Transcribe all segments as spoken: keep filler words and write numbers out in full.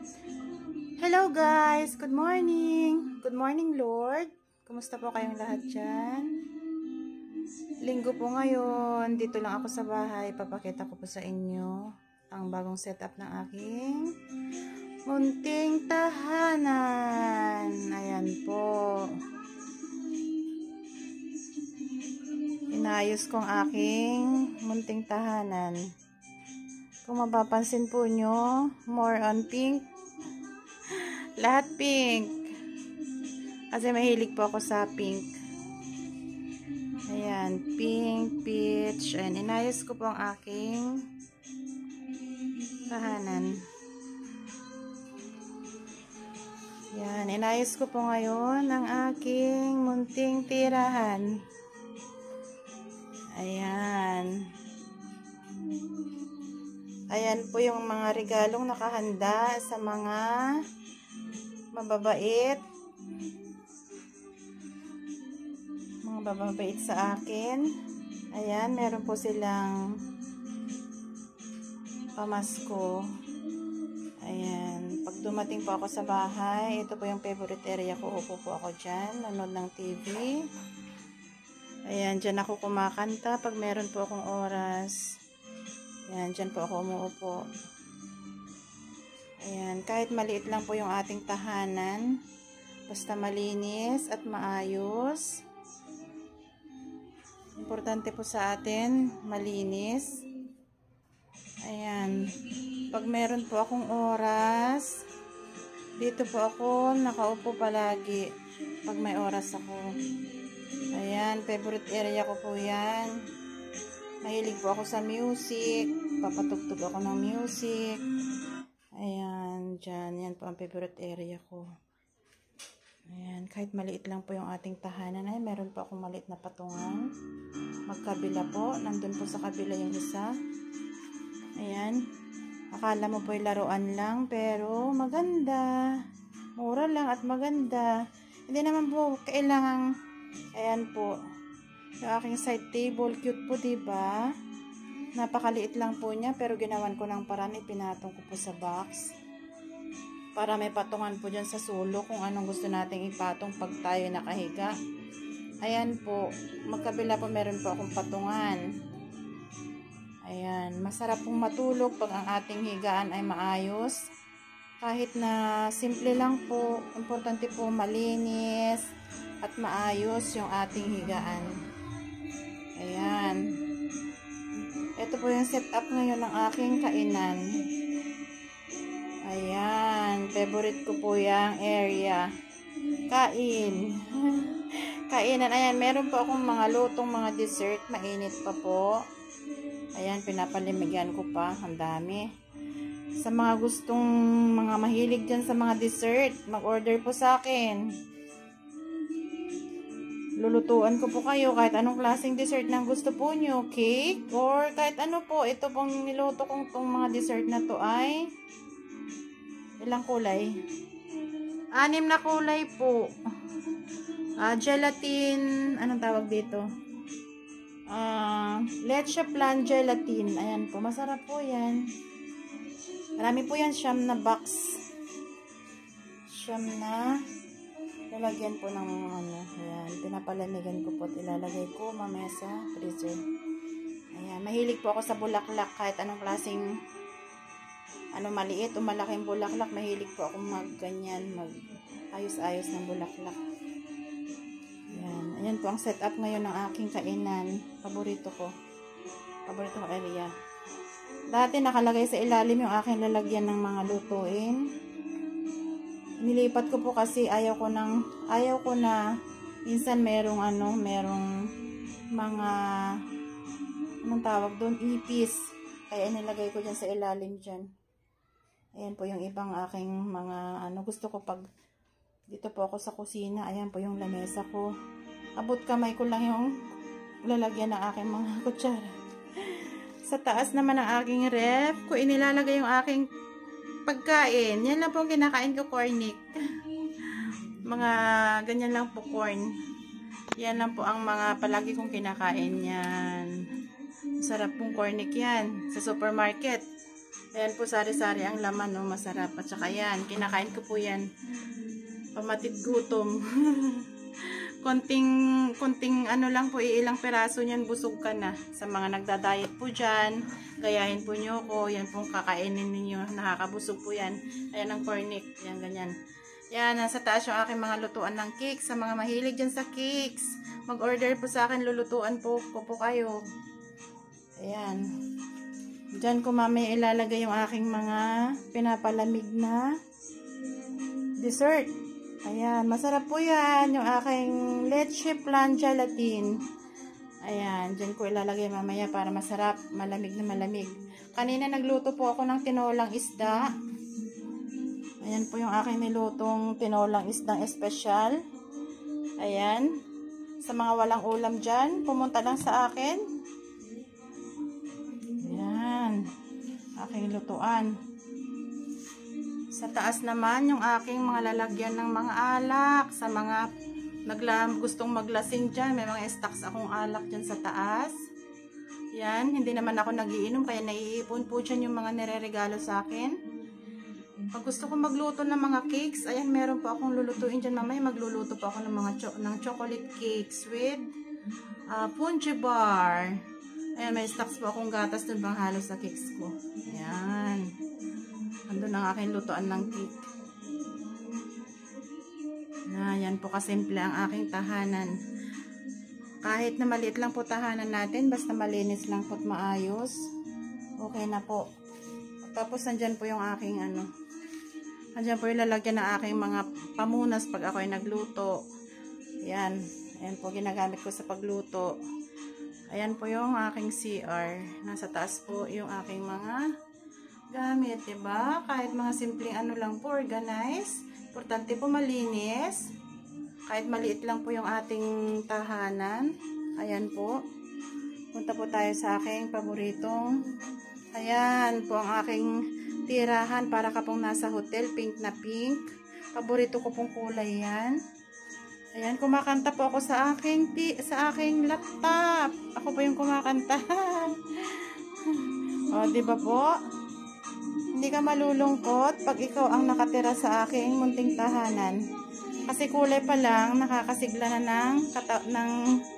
Hello guys! Good morning! Good morning Lord! Kumusta po kayong lahat dyan? Linggo po ngayon. Dito lang ako sa bahay. Papakita ko po sa inyo ang bagong setup ng aking munting tahanan. Ayan po. Inayos kong aking munting tahanan. Kung mapapansin po nyo, more on pink. Lahat pink. Kasi mahilig po ako sa pink. Ayan, pink, peach. Ayan, inayos ko po ang aking tahanan. Ayan, inayos ko po ngayon ang aking munting tirahan. Ayan. Ayan po yung mga regalong nakahanda sa mga mababait. Mga mababait sa akin. Ayan, meron po silang pamasko. Ayan, pag dumating po ako sa bahay, ito po yung favorite area ko. Upo po ako dyan, nanood ng T V. Ayan, dyan ako kumakanta pag meron po akong oras. Ayan, dyan po ako umuupo. Ayan, kahit maliit lang po yung ating tahanan, basta malinis at maayos. Importante po sa atin, malinis. Ayan, pag meron po akong oras, dito po ako nakaupo palagi pag may oras ako. Ayan, favorite area ko po yan. Mahilig po ako sa music, papatugtog ako ng music. Ayan, dyan. Yan po ang favorite area ko. Ayan, kahit maliit lang po yung ating tahanan. Ay, meron po akong maliit na patungan. Magkabila po. Nandun po sa kabila yung isa. Ayan. Akala mo po yung laruan lang, pero maganda. Mura lang at maganda. Hindi naman po kailangang, ayan po, yung aking side table. Cute po, diba? Napakaliit lang po niya, pero ginawan ko ng paraan, ipinatong ko po sa box. Para may patungan po dyan sa sulok kung anong gusto nating ipatong pag tayo nakahiga. Ayan po, magkabila po meron po akong patungan. Ayan, masarap pong matulog pag ang ating higaan ay maayos. Kahit na simple lang po, importante po malinis at maayos yung ating higaan. Ayan. Ito po yung setup ngayon ng aking kainan. Ayan. Favorite ko po yung area. Kain. Kainan. Ayan. Meron po akong mga lutong mga dessert. Mainit pa po. Ayan. Pinapalimigyan ko pa. Ang dami. Sa mga gustong mga mahilig dyan sa mga dessert, mag-order po sa akin. Lulutuan ko po kayo kahit anong klaseng dessert na gusto po nyo. Cake or kahit ano po. Ito pong niluto kong tong mga dessert na to ay ilang kulay? Anim na kulay po. Uh, gelatin. Anong tawag dito? Uh, leche plan gelatin. Ayan po. Masarap po yan. Marami po yan. Siyam na box. Siyam na lalagyan po ng ano, ayan, pinapalamigan ko po at ilalagay ko mamaya sa freezer. Ayan, mahilig po ako sa bulaklak kahit anong klaseng ano, maliit o malaking bulaklak, mahilig po ako mag ganyan, mag ayos-ayos ng bulaklak. Ayan, ayan po ang setup ngayon ng aking kainan. Paborito ko. Paborito ko area. Dati nakalagay sa ilalim yung aking lalagyan ng mga lutuin. Nilipat ko po kasi ayaw ko nang ayaw ko na minsan merong ano, merong mga anong tawag doon, ipis. Kaya nilagay ko diyan sa ilalim diyan. Ayan po yung ibang aking mga ano, gusto ko pag dito po ako sa kusina. Ayan po yung lamesa ko. Abot kamay ko lang yung lalagyan ng aking mga kutsara. Sa taas naman ng aking ref ko inilalagay yung aking pagkain. Yan lang po ang kinakain ko, cornic. Mga ganyan lang po, corn. Yan lang po ang mga palagi kong kinakain yan. Sarap pong cornic yan. Sa supermarket. Ayan po, sari-sari ang laman, no? Masarap. At saka yan, kinakain ko po yan. Pamatid gutom. konting, konting ano lang po, ilang peraso niyan, busog ka na. Sa mga nagda-diet po dyan, gayahin po nyo ko. Yan pong kakainin ninyo. Nakakabusog po yan. Ayan ang cornic. Yan, ganyan. Yan, nasa taas yung aking mga lutuan ng cakes. Sa mga mahilig dyan sa cakes, mag-order po sa akin, lulutuan po ko po kayo. Ayan. Diyan ko mamaya ilalagay yung aking mga pinapalamig na dessert. Ayan, masarap po yan. Yung aking leche flan gelatin. Ayan, diyan ko ilalagay mamaya para masarap. Malamig na malamig. Kanina nagluto po ako ng tinolang isda. Ayan po yung aking nilutong tinolang isdang espesyal. Ayan. Sa mga walang ulam dyan, pumunta lang sa akin. Aking lutuan. Sa taas naman yung aking mga lalagyan ng mga alak. Sa mga naglam, gustong maglasing dyan, may mga stocks akong alak dyan sa taas. Yan, hindi naman ako nagiinom kaya naiipon po dyan yung mga nireregalo sa akin. Pag gusto ko magluto ng mga cakes, ayan, meron po akong lulutuin dyan mamaya. Magluluto po ako ng mga cho ng chocolate cakes with uh, punji bar. Ayan, may stocks po akong gatas dun bang halo sa cakes ko. Ayan. Andun ang aking lutuan ng cake. Na, yan po kasimple ang aking tahanan. Kahit na maliit lang po tahanan natin, basta malinis lang po at maayos, okay na po. Tapos, nandyan po yung aking ano, nandyan po yung lalagyan ng aking mga pamunas pag ako ay nagluto. Ayan. Ayan po, ginagamit ko sa pagluto. Ayan po yung aking C R. Nasa taas po yung aking mga gamit, diba? Kahit mga simpleng ano lang po, organize. Importante po malinis. Kahit maliit lang po yung ating tahanan. Ayan po. Punta po tayo sa aking paboritong. Ayan po ang aking tirahan. Para ka pong nasa hotel. Pink na pink. Paborito ko pong kulay yan. Ayan, kumakanta po ako sa aking sa aking laptop. Ako po yung kumakanta. O, di ba po? Hindi ka malulungkot pag ikaw ang nakatira sa aking munting tahanan. Kasi kulay pa lang nakakasigla na ng kata ng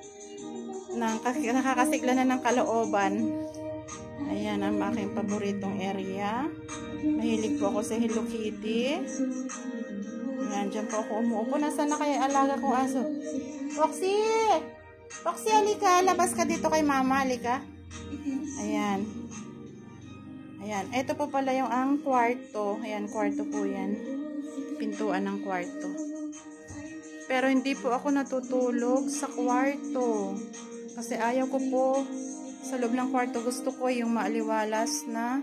ng nakakasigla na ng kalooban. Ayan ang aking paboritong area. Mahilig po ako sa Hello Kitty. Ayan, dyan po ako umuupo. Nasaan na kaya alaga kong aso? Foxy! Foxy, halika. Labas ka dito kay mama. Halika. Ayan. Ayan. Ito po pala yung ang kwarto. Ayan, kwarto po yan. Pintuan ng kwarto. Pero hindi po ako natutulog sa kwarto. Kasi ayaw ko po sa loob ng kwarto. Gusto ko yung maaliwalas na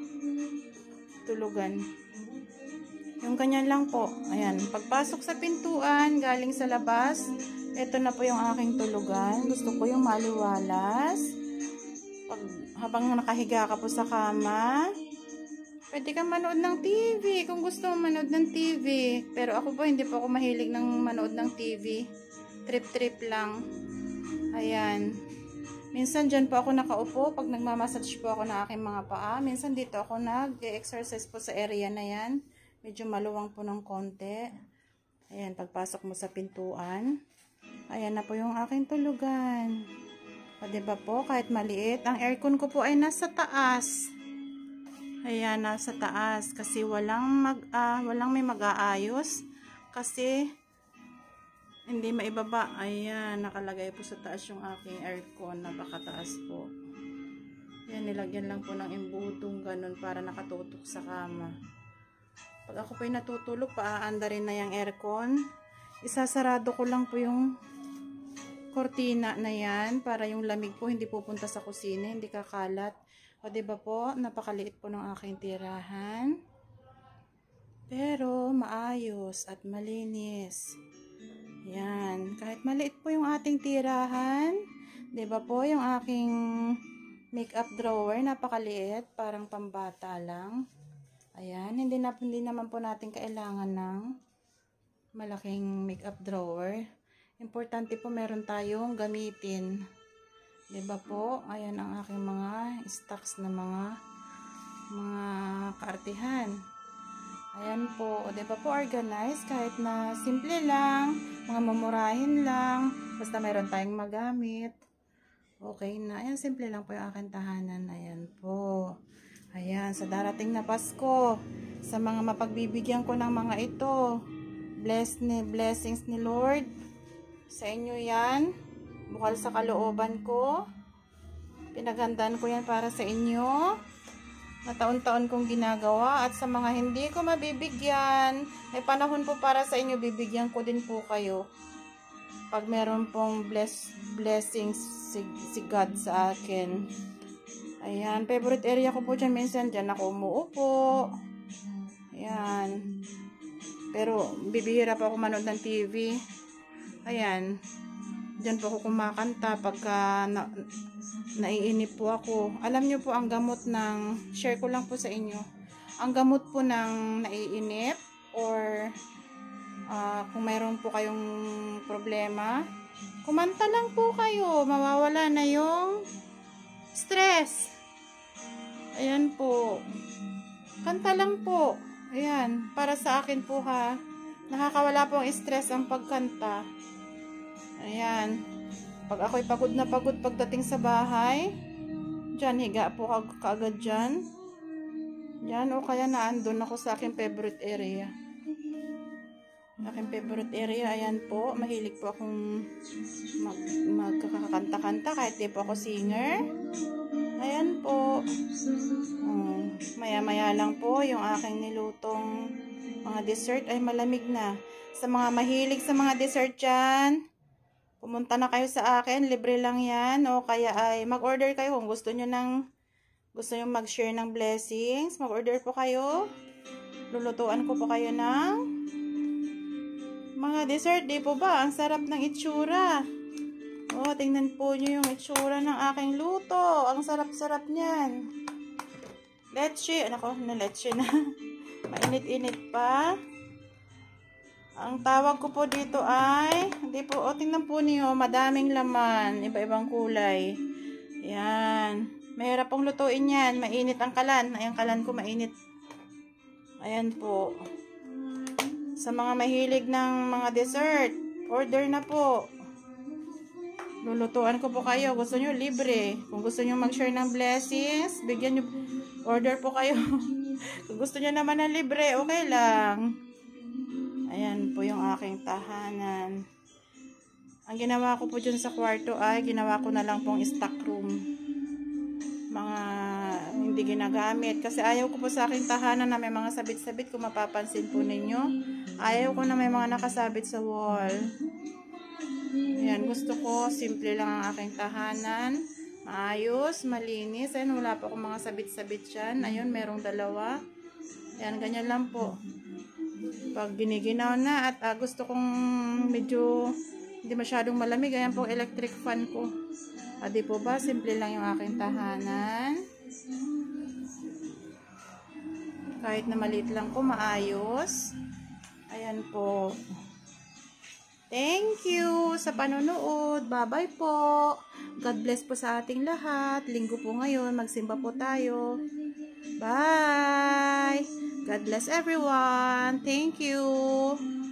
tulugan. Yung ganyan lang po. Ayan. Pagpasok sa pintuan, galing sa labas, ito na po yung aking tulugan. Gusto ko yung maliwalas. Pag, habang nakahiga ka po sa kama, pwede kang manood ng T V kung gusto mo manood ng T V. Pero ako po, hindi po ako mahilig ng manood ng T V. Trip-trip lang. Ayan. Minsan dyan po ako nakaupo pag nagmamassage po ako ng aking mga paa. Minsan dito ako nag-exercise po sa area na yan. Medyo maluwang po ng konti. Ayan, pagpasok mo sa pintuan. Ayan na po yung aking tulugan. O, diba po, kahit maliit. Ang aircon ko po ay nasa taas. Ayan, nasa taas. Kasi walang, mag, uh, walang may mag-aayos. Kasi hindi maibaba. Ayan, nakalagay po sa taas yung aking aircon. Napakataas po. Ayan, nilagyan lang po ng imbutong ganun para nakatutok sa kama. Pag ako po'y natutulog, paaanda rin na yung aircon. Isasarado ko lang po yung kortina na yan para yung lamig po hindi pupunta sa kusina, hindi kakalat. O diba po, napakaliit po ng aking tirahan. Pero maayos at malinis. Yan, kahit maliit po yung ating tirahan. Diba po, yung aking makeup drawer, napakaliit, parang pambata lang. Ayan, hindi, na, hindi naman po natin kailangan ng malaking makeup drawer. Importante po meron tayong gamitin. Diba po? Ayan ang aking mga stocks na mga mga kaartihan. Ayan po, o diba po organized, kahit na simple lang, mga mamurahin lang, basta mayroon tayong magamit. Okay na, ayan, simple lang po yung aking tahanan. Ayan po. Ayan, sa darating na Pasko, sa mga mapagbibigyan ko ng mga ito, bless ni, blessings ni Lord, sa inyo yan, bukal sa kalooban ko, pinaghandaan ko yan para sa inyo, na taon-taon kong ginagawa, at sa mga hindi ko mabibigyan, may panahon po para sa inyo, bibigyan ko din po kayo. Pag meron pong bless, blessings si, si God sa akin. Ayan, favorite area ko po dyan, minsan dyan ako umuupo. Ayan. Pero, bibihira pa ako manood ng T V. Ayan. Dyan po ako kumakanta pagka na, naiinip po ako. Alam nyo po ang gamot ng, share ko lang po sa inyo, ang gamot po ng naiinip or uh, kung mayroon po kayong problema, kumanta lang po kayo, mawawala na yung stress. Ayan po, kanta lang po. Ayan, para sa akin po ha, nakakawala po ang stress ang pagkanta. Ayan, pag ako'y pagod na pagod pagdating sa bahay, dyan, higa po kaagad dyan. Dyan, o kaya naandun ako sa aking favorite area. Aking favorite area, ayan po. Mahilig po akong mag, magkakanta-kanta kahit di po ako singer. Ayan po. Um, maya-maya lang po yung aking nilutong mga dessert ay malamig na. Sa mga mahilig sa mga dessert dyan, pumunta na kayo sa akin, libre lang yan, o kaya ay mag-order kayo kung gusto nyo ng, gusto nyo mag-share ng blessings, mag-order po kayo, lulutuan ko po kayo ng mga dessert, di po ba? Ang sarap ng itsura. O, tingnan po nyo yung itsura ng aking luto, ang sarap-sarap niyan. Leche, ano ko, na leche na, mainit-init pa. Ang tawag ko po dito ay, hindi po, o tingnan po niyo, madaming laman, iba-ibang kulay. Ayan. Mahirap pong lutuin yan, mainit ang kalan. Ayan, kalan ko mainit. Ayan po. Sa mga mahilig ng mga dessert, order na po. Lulutuan ko po kayo. Gusto nyo, libre. Kung gusto nyo mag-share ng blessings, bigyan nyo, order po kayo. Kung gusto nyo naman ng libre, okay lang. Ayan po yung aking tahanan. Ang ginawa ko po dyan sa kwarto ay ginawa ko na lang pong stock room. Mga hindi ginagamit. Kasi ayaw ko po sa aking tahanan na may mga sabit-sabit. Kung mapapansin po ninyo, ayaw ko na may mga nakasabit sa wall. Ayan, gusto ko simple lang ang aking tahanan. Maayos, malinis. Ayan, wala pa akong mga sabit-sabit dyan. Ayun, merong dalawa. Ayan, ganyan lang po. Pag giniginaw na at uh, gusto kong medyo hindi masyadong malamig, ayan po electric fan ko. Ah, di po ba? Simple lang yung aking tahanan. Kahit na maliit lang po, maayos. Ayan po. Thank you sa panonood. Bye-bye po. God bless po sa ating lahat. Linggo po ngayon. Magsimba po tayo. Bye! God bless everyone. Thank you.